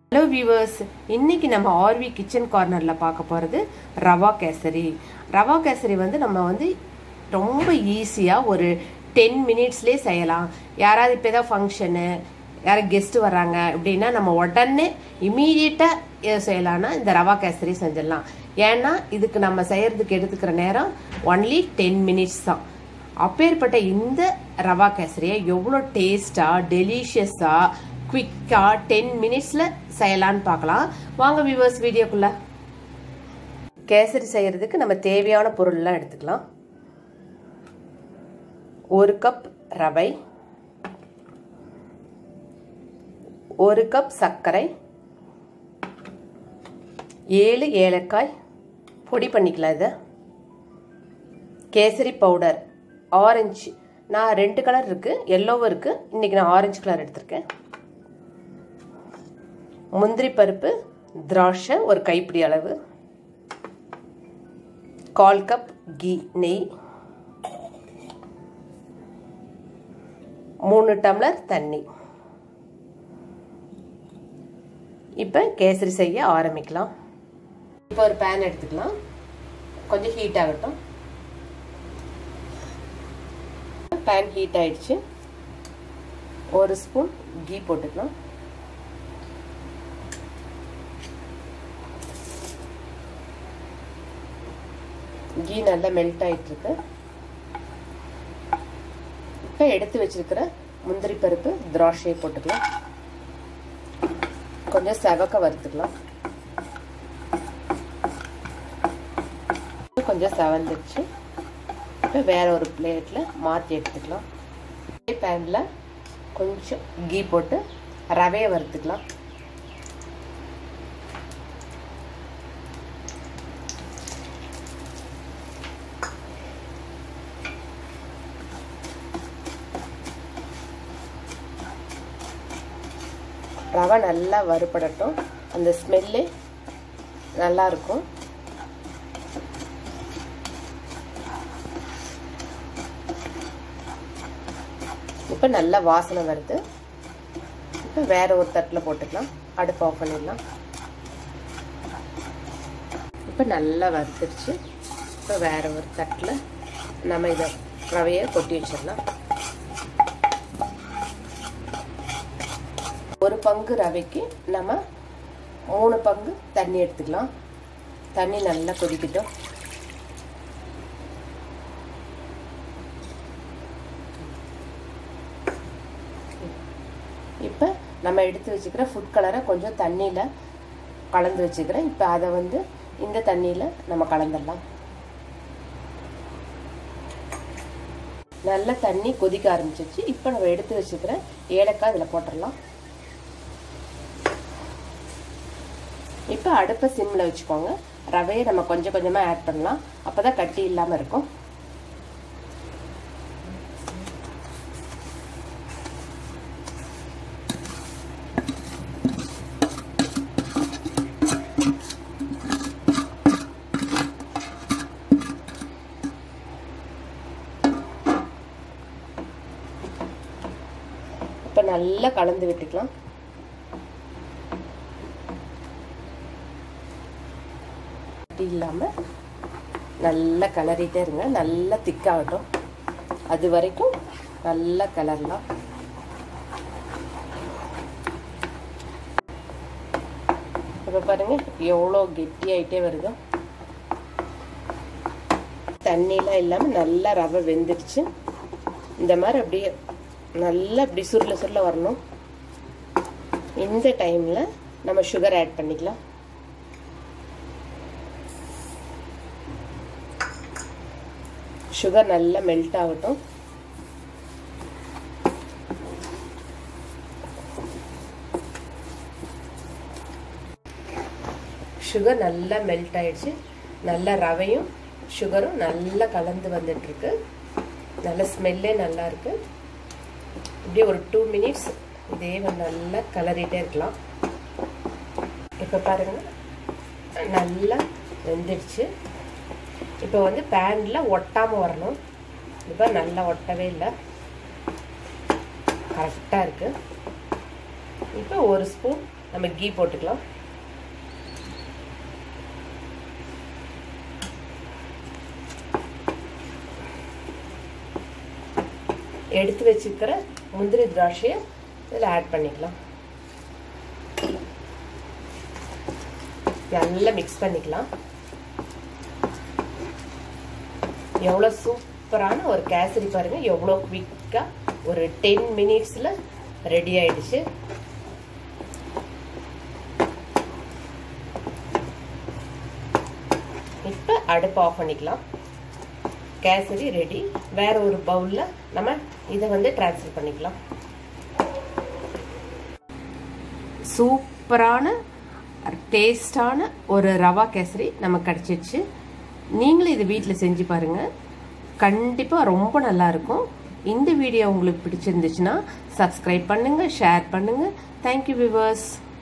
Hello viewers, இன்னைக்கு நம்ம RV kitchen கார்னரில் பார்க்க போகிறது ரவா கேசரி. ரவா கேசரி நம்ம ரொம்ப ஈஸியாக ஒரு 10 மினிட்ஸ்லேயே செய்யலாம். யாராவது இப்போ ஏதாவது ஃபங்க்ஷனு, யாராவது கெஸ்ட்டு வர்றாங்க அப்படின்னா நம்ம உடனே இமீடியட்டாக செய்யலான்னா இந்த ரவா கேசரி செஞ்சிடலாம். ஏன்னா இதுக்கு நம்ம செய்கிறதுக்கு எடுத்துக்கிற நேரம் ஒன்லி 10 மினிட்ஸ் தான். அப்பேற்பட்ட இந்த ரவா கேசரியை எவ்வளோ டேஸ்டாக, டெலிஷியஸாக, குவிக்காக 10 மினிட்ஸில் செய்யலான்னு பார்க்கலாம். வாங்க வியூவர்ஸ், வீடியோக்குள்ள. கேசரி செய்கிறதுக்கு நம்ம தேவையான பொருள்லாம் எடுத்துக்கலாம். 1 கப் ரவை, 1 கப் சர்க்கரை, 7 ஏலக்காய் பொடி பண்ணிக்கலாம். இதை கேசரி பவுடர் ஆரஞ்சு, நான் 2 கலர் இருக்குது, எல்லோவும் இருக்குது, இன்றைக்கி நான் ஆரஞ்சு கலர் எடுத்திருக்கேன். முந்திரி பருப்பு, திராட்சை ஒரு கைப்பிடி அளவு, 1/4 கப் கீ நெய், 3 டம்ளர் தண்ணி. இப்போ கேசரி செய்ய ஆரம்பிக்கலாம். இப்போ ஒரு பேன் எடுத்துக்கலாம், கொஞ்சம் ஹீட் ஆகட்டும். பேன் ஹீட் ஆயிடுச்சு. 1 ஸ்பூன் கீ போட்டுக்கலாம். கீ நல்லா மெல்ட் ஆயிட்டு இருக்கு. இப்போ எடுத்து வச்சிருக்கிற முந்திரி பருப்பு, திராட்சையை போட்டுக்கலாம். கொஞ்சம் செவக்க வறுத்துக்கலாம். கொஞ்சம் செவந்துருச்சு. இப்போ வேற ஒரு பிளேட்ல மாற்றி எடுத்துக்கலாம். பேனில் கொஞ்சம் கீ போட்டு ரவையை வறுத்துக்கலாம். ரவை நல்லா வறுபடட்டும், அந்த ஸ்மெல்லு நல்லா இருக்கும். இப்போ நல்லா வாசனை வருது. இப்போ வேற ஒரு தட்டில் போட்டுக்கலாம். அடுப்பு ஆஃப் பண்ணிடலாம். இப்போ நல்லா வறுத்துருச்சு. இப்போ வேற ஒரு தட்டில் நம்ம இதை ரவையை கொட்டி வச்சிடலாம். 1 பங்கு ரவைக்கு நம்ம 3 பங்கு தண்ணி எடுத்துக்கலாம். தண்ணி நல்லா கொதிக்கட்டும். இப்போ நம்ம எடுத்து வச்சுக்கிற ஃபுட் கலரை கொஞ்சம் தண்ணியில் கலந்து வச்சுக்கிறேன். இப்போ அதை இந்த தண்ணியில் நம்ம கலந்துடலாம். நல்ல தண்ணி கொதிக்க ஆரம்பிச்சிச்சு. இப்போ நம்ம எடுத்து வச்சுக்கிற ஏலக்காய் இதில் போட்டுடலாம். இப்போ அடுப்பை சிம்மில் வச்சுக்கோங்க. ரவையை நம்ம கொஞ்சம் கொஞ்சமாக ஆட் பண்ணலாம், அப்போ தான் கட்டி இல்லாமல் இருக்கும். இப்போ நல்லா கலந்து விட்டுக்கலாம். இல்லாமல் நல்லா கிளறிட்டே இருங்க. நல்லா திக்காகட்டும். அது வரைக்கும் நல்லா கிளறலாம். இப்போ பாருங்க எவ்வளோ கெட்டியாயிட்டே வருது. தண்ணிலாம் இல்லாமல் நல்லா ரவை வெந்துடுச்சு. இந்த மாதிரி அப்படியே நல்லா இப்படி சுருள சுருள வரணும். இந்த டைமில் நம்ம சுகர் ஆட் பண்ணிக்கலாம். சுகர் நல்லா மெல்ட் ஆகட்டும். சுகர் நல்லா மெல்ட் ஆயிடுச்சு. நல்லா ரவையும் சுகரும் நல்லா கலந்து வந்துட்டு இருக்கு. நல்ல ஸ்மெல்லே நல்லா இருக்கு. இப்படியே ஒரு 2 மினிட்ஸ் இதே நல்லா கலரிட்டே இருக்கலாம். இப்போ பாருங்க நல்லா வெந்துடுச்சு. இப்போ பேனில் ஒட்டாமல் வரணும். இப்போ நல்லா ஒட்டவே இல்லை, கரெக்டாக இருக்குது. இப்போ 1 ஸ்பூன் நம்ம கீ போட்டுக்கலாம். எடுத்து வச்சுக்கிற முந்திரி திராட்சையை இதில் ஆட் பண்ணிக்கலாம். நல்லா மிக்ஸ் பண்ணிக்கலாம். எவ்வளோ சூப்பரான ஒரு கேசரி பாருங்க, எவ்வளோ குவிக்காக ஒரு 10 மினிட்ஸில் ரெடி ஆயிடுச்சு. இப்போ அடுப்பு ஆஃப் பண்ணிக்கலாம். கேசரி ரெடி. வேற ஒரு பவுலில் நம்ம இதை வந்து ட்ரான்ஸ்ஃபர் பண்ணிக்கலாம். சூப்பரான டேஸ்டான ஒரு ரவா கேசரி நமக்கு கிடைச்சிடுச்சு. நீங்களும் இது வீட்டில் செஞ்சு பாருங்கள், கண்டிப்பாக ரொம்ப நல்லாயிருக்கும். இந்த வீடியோ உங்களுக்கு பிடிச்சிருந்துச்சுன்னா சப்ஸ்கிரைப் பண்ணுங்கள், ஷேர் பண்ணுங்கள். Thank you viewers.